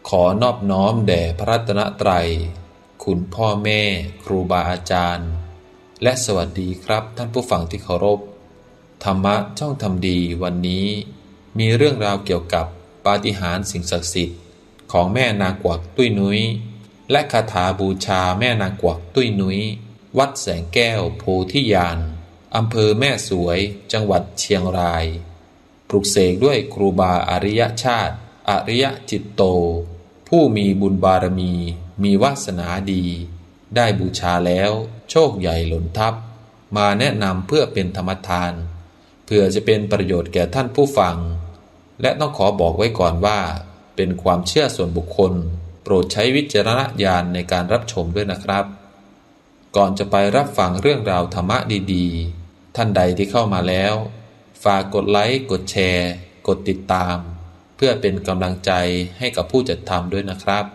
ขอนอบน้อมแด่พระรัตนตรัยคุณพ่อแม่ครูบาอาจารย์และสวัสดีครับท่านผู้ฟังที่เคารพธรรมะช่องทำดีวันนี้มีเรื่องราวเกี่ยวกับปาฏิหาริย์สิ่งศักดิ์สิทธิ์ของแม่นางกวักตุ้ยนุ้ยและคาถาบูชาแม่นางกวักตุ้ยนุ้ยวัดแสงแก้วโพธิญาณอำเภอแม่สวยจังหวัดเชียงรายปลุกเสกด้วยครูบาอริยชาติอริยจิตโตผู้มีบุญบารมีวาสนาดีได้บูชาแล้วโชคใหญ่หล่นทับมาแนะนำเพื่อเป็นธรรมทานเพื่อจะเป็นประโยชน์แก่ท่านผู้ฟังและต้องขอบอกไว้ก่อนว่าเป็นความเชื่อส่วนบุคคลโปรดใช้วิจารณญาณในการรับชมด้วยนะครับก่อนจะไปรับฟังเรื่องราวธรรมะดีๆท่านใดที่เข้ามาแล้วฝากกดไลค์กดแชร์กดติดตามเพื่อเป็นกำลังใจให้กับผู้จัดทำด้วยนะครับ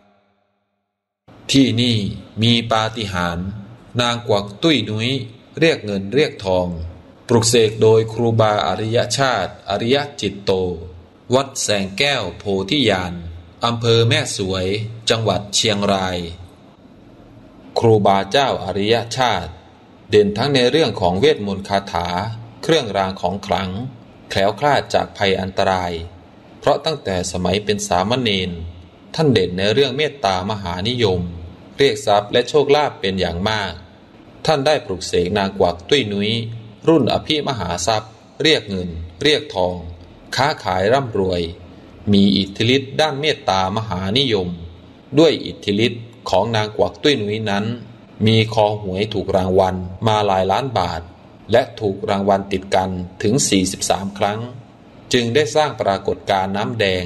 ที่นี่มีปาฏิหาริย์นางกวักตุ้ยนุ้ยเรียกเงินเรียกทองปลุกเสกโดยครูบาอริยชาติอริยจิตโตวัดแสงแก้วโพธิญาณอำเภอแม่สวยจังหวัดเชียงรายครูบาเจ้าอริยชาติเด่นทั้งในเรื่องของเวทมนต์คาถาเครื่องรางของขลังแคล้วคลาดจากภัยอันตรายเพราะตั้งแต่สมัยเป็นสามเณรท่านเด่นในเรื่องเมตตามหานิยมเรียกทรัพย์และโชคลาภเป็นอย่างมากท่านได้ปลุกเสกนางกวักตุ้ยนุ้ยรุ่นอภิมหาทรัพย์เรียกเงินเรียกทองค้าขายร่ำรวยมีอิทธิฤทธิ์ด้านเมตตามหานิยมด้วยอิทธิฤทธิ์ของนางกวักตุ้ยนุ้ยนั้นมีคอหวยถูกรางวัลมาหลายล้านบาทและถูกรางวัลติดกันถึง43ครั้งจึงได้สร้างปรากฏการณ์น้ำแดง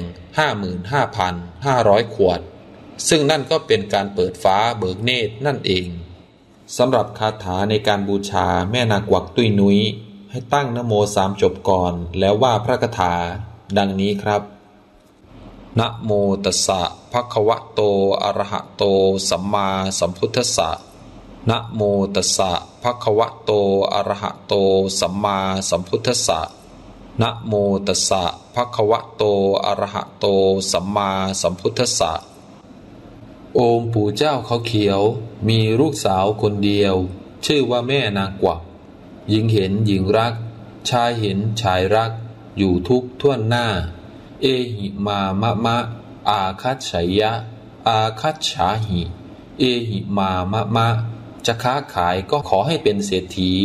55,500 ขวดซึ่งนั่นก็เป็นการเปิดฟ้าเบิกเนตรนั่นเองสำหรับคาถาในการบูชาแม่นางกวักตุ้ยนุ้ยให้ตั้งนะโม3จบก่อนแล้วว่าพระคาถาดังนี้ครับนะโมตัสสะภะคะวะโตอะระหะโตสัมมาสัมพุทธัสสะนะโมตัสสะภะคะวะโตอะระหะโตสัมมาสัมพุทธัสสะนะโมตัสสะภะคะวะโตอะระหะโตสัมมาสัมพุทธัสสะโอมปู่เจ้าเขาเขียวมีลูกสาวคนเดียวชื่อว่าแม่นางกวักหญิงเห็นหญิงรักชายเห็นชายรักอยู่ทุกท่วนหน้าเอหิมามะมะอาคัจฉยะอาคัจฉาหิเอหิมามะมะจะค้าขายก็ขอให้เป็นเศรษฐี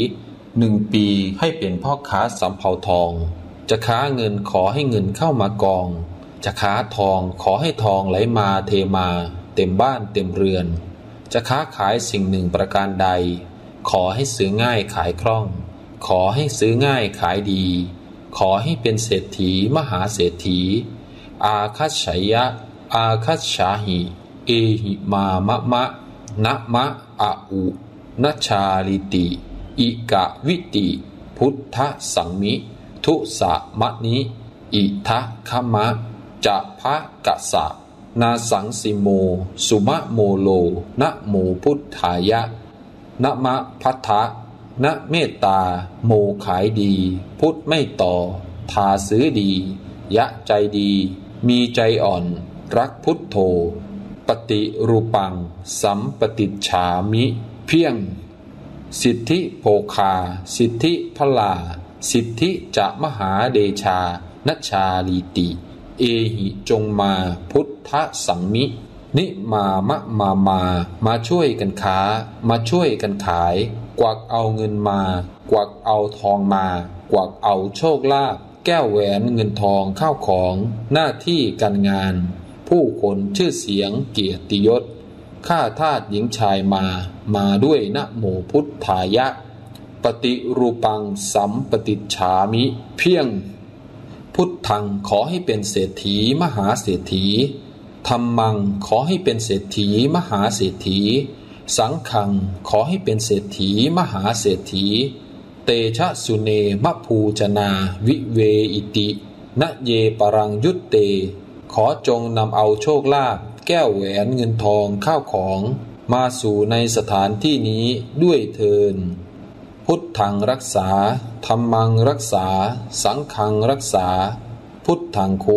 1 ปีให้เป็นพ่อค้าสำเภาทองจะค้าเงินขอให้เงินเข้ามากองจะค้าทองขอให้ทองไหลมาเทมาเต็มบ้านเต็มเรือนจะค้าขายสิ่งหนึ่งประการใดขอให้ซื้อง่ายขายคล่องขอให้ซื้อง่ายขายดีขอให้เป็นเศรษฐีมหาเศรษฐีอาคัจฉยะอาคัจฉาหิเอหิมามะมะนะมะอะอุนัชชาลิติอิกะวิติพุทธสังมิทุสะมะนิอิทะขมะจะภะกะสะนาสังสิโมสุมะโมโลนะโมพุทธายะนะมะพัทธะนะเมตตาโมขายดีพุทธไม่ต่อทาซื้อดียะใจดีมีใจอ่อนรักพุทโธปฏิรูปังสัมปติฉามิเพียงสิทธิโภคาสิทธิพลาสิทธิจะมหาเดชานัชชาลีติเอหิจงมาพุทธสังมินิมามะมาช่วยกันค้ามาช่วยกันขายกวักเอาเงินมากวักเอาทองมากวักเอาโชคลาภแก้วแหวนเงินทองข้าวของหน้าที่การงานผู้คนชื่อเสียงเกียรติยศข้าทาสหญิงชายมาด้วยนะโมพุทธายะปฏิรูปังสัมปติฉามิเพียงพุทธังขอให้เป็นเศรษฐีมหาเศรษฐีธัมมังขอให้เป็นเศรษฐีมหาเศรษฐีสังฆังขอให้เป็นเศรษฐีมหาเศรษฐีเตชะสุเนมะภูจนาวิเวอิตินะเยปรังยุตเตขอจงนำเอาโชคลาภแก้วแหวนเงินทองข้าวของมาสู่ในสถานที่นี้ด้วยเทินพุทธังรักษาธัมมังรักษาสังฆังรักษาพุทธังคุ้ม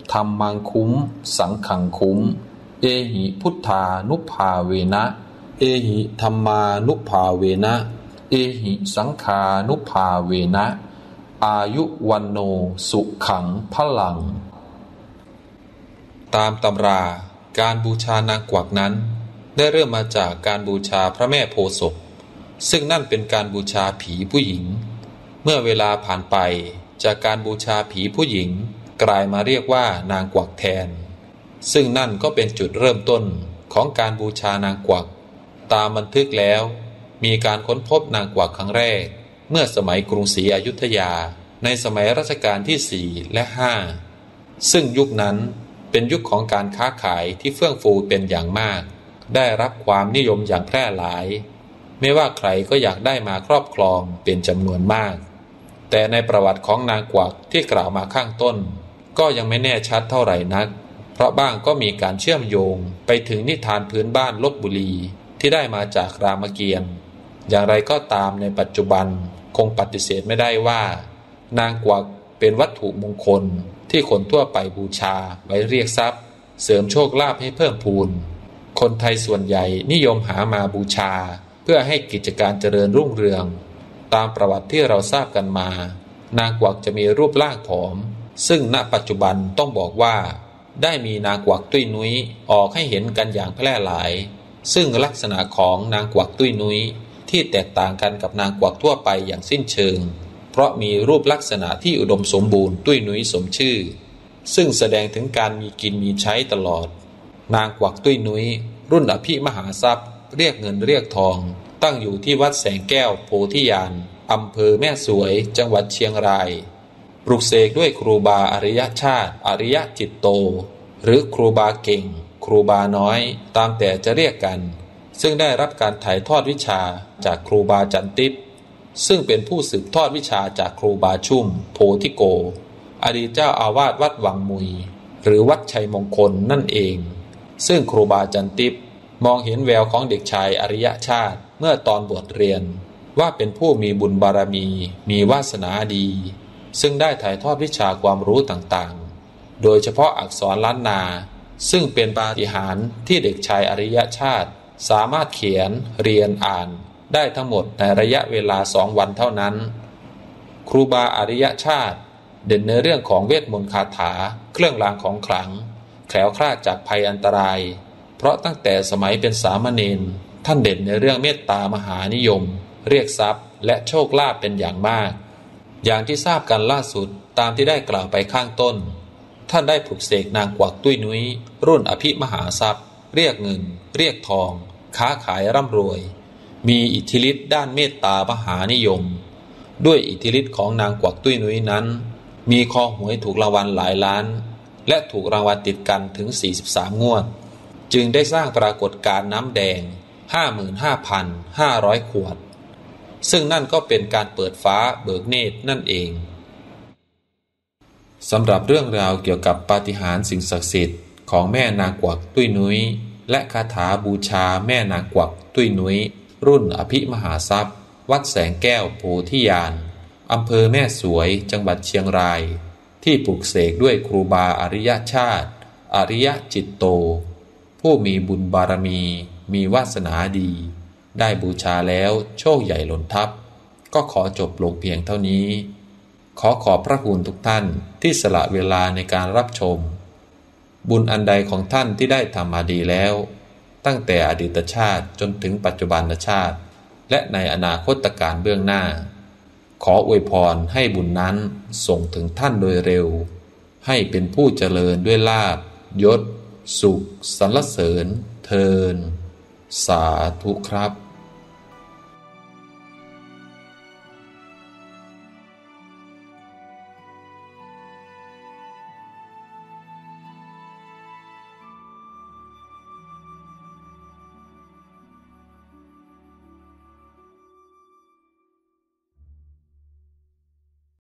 ธัมมังคุ้มสังฆังคุ้มเอหิพุทธานุภาเวนะเอหิธัมมานุภาเวนะเอหิสังฆานุภาเวนะอายุวันโนสุขังพลังตามตำราการบูชานางกวักนั้นได้เริ่มมาจากการบูชาพระแม่โพธิ์ศพซึ่งนั่นเป็นการบูชาผีผู้หญิงเมื่อเวลาผ่านไปจากการบูชาผีผู้หญิงกลายมาเรียกว่านางกวักแทนซึ่งนั่นก็เป็นจุดเริ่มต้นของการบูชานางกวักตามบันทึกแล้วมีการค้นพบนางกวักครั้งแรกเมื่อสมัยกรุงศรีอยุธยาในสมัยรัชกาลที่ 4 และ 5ซึ่งยุคนั้นเป็นยุคของการค้าขายที่เฟื่องฟูเป็นอย่างมากได้รับความนิยมอย่างแพร่หลายไม่ว่าใครก็อยากได้มาครอบครองเป็นจำนวนมากแต่ในประวัติของนางกวักที่กล่าวมาข้างต้นก็ยังไม่แน่ชัดเท่าไหร่นักเพราะบ้างก็มีการเชื่อมโยงไปถึงนิทานพื้นบ้านลพบุรีที่ได้มาจากรามเกียรติ์อย่างไรก็ตามในปัจจุบันคงปฏิเสธไม่ได้ว่านางกวักเป็นวัตถุมงคลที่คนทั่วไปบูชาไว้เรียกทรัพย์เสริมโชคลาภให้เพิ่มพูนคนไทยส่วนใหญ่นิยมหามาบูชาเพื่อให้กิจการเจริญรุ่งเรืองตามประวัติที่เราทราบกันมานางกวักจะมีรูปร่างผอมซึ่งณปัจจุบันต้องบอกว่าได้มีนางกวักตุ้ยนุ้ยออกให้เห็นกันอย่างแพร่หลายซึ่งลักษณะของนางกวักตุ้ยนุ้ยที่แตกต่างกันกับนางกวักทั่วไปอย่างสิ้นเชิงเพราะมีรูปลักษณะที่อุดมสมบูรณ์ตุ้ยนุ้ยสมชื่อซึ่งแสดงถึงการมีกินมีใช้ตลอดนางกวักตุ้ยนุ้ยรุ่นอภิมหาทรัพย์เรียกเงินเรียกทองตั้งอยู่ที่วัดแสงแก้วโพธิญาณอำเภอแม่สวยจังหวัดเชียงรายปลุกเสกด้วยครูบาอริยชาติอริยจิตโตหรือครูบาเก่งครูบาน้อยตามแต่จะเรียกกันซึ่งได้รับการถ่ายทอดวิชาจากครูบาจันติปซึ่งเป็นผู้สืบทอดวิชาจากครูบาชุ่มโพธิโกอดีตเจ้าอาวาสวัดวังมุยหรือวัดชัยมงคลนั่นเองซึ่งครูบาจันติปมองเห็นแววของเด็กชายอริยชาติเมื่อตอนบวชเรียนว่าเป็นผู้มีบุญบารมีมีวาสนาดีซึ่งได้ถ่ายทอดวิชาความรู้ต่างๆโดยเฉพาะอักษรล้านนาซึ่งเป็นปาฏิหาริย์ที่เด็กชายอริยชาติสามารถเขียนเรียนอ่านได้ทั้งหมดในระยะเวลา2 วันเท่านั้นครูบาอริยชาติเด่นในเรื่องของเวทมนต์คาถาเครื่องรางของขลังแคล้วคลาดจากภัยอันตรายเพราะตั้งแต่สมัยเป็นสามเณรท่านเด่นในเรื่องเมตตามหานิยมเรียกทรัพย์และโชคลาภเป็นอย่างมากอย่างที่ทราบกันล่าสุดตามที่ได้กล่าวไปข้างต้นท่านได้ปลุกเสกนางกวักตุ้ยนุ้ยรุ่นอภิมหาทรัพย์เรียกเงินเรียกทองค้าขายร่ำรวยมีอิทธิฤทธิ์ด้านเมตตามหานิยมด้วยอิทธิฤทธิ์ของนางกวักตุ้ยนุ้ยนั้นมีคอหวยถูกรางวัลหลายล้านและถูกรางวัลติดกันถึง43 งวดจึงได้สร้างปรากฏการณ์น้ำแดง 55,500 ขวดซึ่งนั่นก็เป็นการเปิดฟ้าเบิกเนตรนั่นเองสำหรับเรื่องราวเกี่ยวกับปาฏิหาริย์สิ่งศักดิ์สิทธิ์ของแม่นางกวักตุ้ยนุ้ยและคาถาบูชาแม่นางกวักตุ้ยนุ้ยรุ่นอภิมหาทรัพย์วัดแสงแก้วโพธิญาณอำเภอแม่สวยจังหวัดเชียงรายที่ปลุกเสกด้วยครูบาอริยชาติอริยจิตโตผู้มีบุญบารมีมีวาสนาดีได้บูชาแล้วโชคใหญ่หล่นทับก็ขอจบลงเพียงเท่านี้ขอบพระคุณทุกท่านที่สละเวลาในการรับชมบุญอันใดของท่านที่ได้ทำมาดีแล้วตั้งแต่อดีตชาติจนถึงปัจจุบันชาติและในอนาคตการเบื้องหน้าขออวยพรให้บุญนั้นส่งถึงท่านโดยเร็วให้เป็นผู้เจริญด้วยลาภยศสุขสรรเสริญเทินสาธุครับ